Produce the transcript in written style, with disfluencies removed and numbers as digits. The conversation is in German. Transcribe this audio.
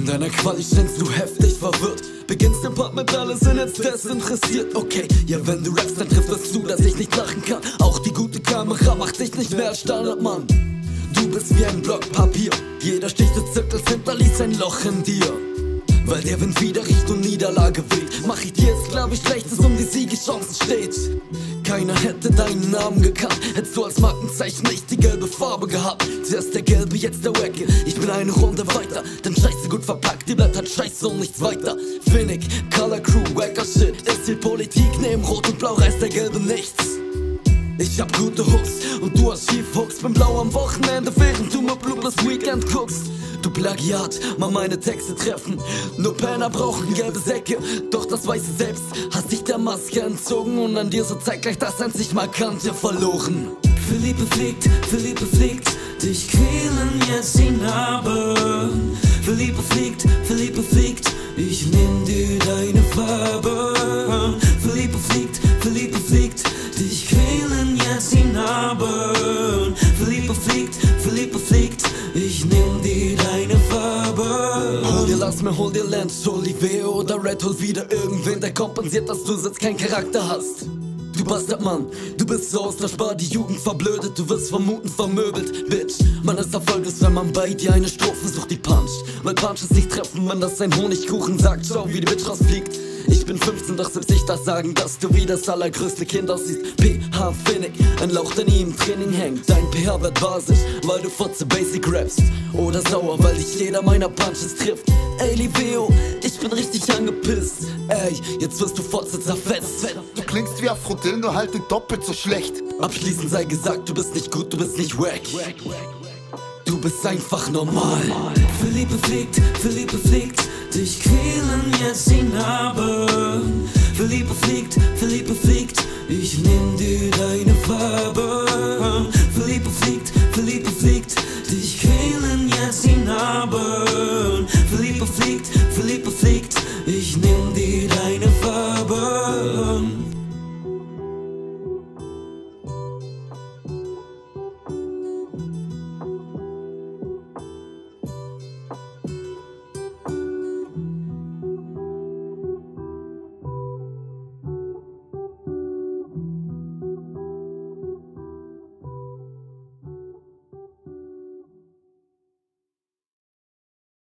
In deiner Quali scheinst du heftig verwirrt. Beginnst den Part mit alle sind jetzt desinteressiert. Okay, ja wenn du rappst, dann trifft das zu, dass ich nicht lachen kann. Auch die gute Kamera macht dich nicht mehr als Standardmann. Du bist wie ein Block Papier. Jeder Stich des Zirkels hinterließ ein Loch in dir. Weil der Wind wieder riecht und Niederlage weht, mach ich dir jetzt klar, wie schlecht es um die Siegeschancen steht. Keiner hätte deinen Namen gekannt, hättest du als Markenzeichen nicht die gelbe Farbe gehabt. Zuerst der gelbe, jetzt der Wacke, ich bin eine Runde weiter. Denn Scheiße gut verpackt, die bleibt halt Scheiße und nichts weiter. Finnick, Color Crew, wacker Shit, ist die Politik, neben Rot und Blau reißt der gelbe nichts. Ich hab gute Hooks und du hast Schiefhooks. Bin blau am Wochenende, während du mit Bluebless Weekend guckst. Du Plagiat, mal meine Texte treffen. Nur Penner brauchen gelbe Säcke, doch das weißt du selbst. Hast dich der Maske entzogen und an dir so zeitgleich das einzig Markante verloren. Philippe fliegt, dich quälen jetzt die Narben. Philippe fliegt, ich nimm dir deine Farbe. Philippe fliegt, dich quälen jetzt die Narben. Philippe fliegt, ich nimm dir deine Farbe. Hol dir Lass hol dir Lance, Oliveo oder Red, hol wieder irgendwen, der kompensiert, dass du jetzt keinen Charakter hast. Du Bastardmann, du bist so aus der Spar, die Jugend verblödet, du wirst vermuten vermöbelt, Bitch. Man ist Erfolg ist, wenn man bei dir eine Strophe sucht, die puncht. Weil Punches nicht treffen, wenn das ein Honigkuchen sagt, schau wie die Bitch rausfliegt. Ich bin 15, doch selbst ich darf sagen, dass du wie das allergrößte Kind aussiehst. PH Finnick, ein Lauch, der nie im Training hängt. Dein PH wird basisch, weil du Fotze Basic rappst. Oder sauer, weil dich jeder meiner Punches trifft. Ey Liveo, ich bin richtig angepisst. Ey, jetzt wirst du Fotze zerfetzt. Du klingst wie Aphrodite, nur halt nicht doppelt so schlecht. Abschließend sei gesagt, du bist nicht gut, du bist nicht wack. Du bist einfach normal. Philippe fliegt, dich quälen jetzt die Narben. Philippe fliegt, ich nimm dir deine Farbe.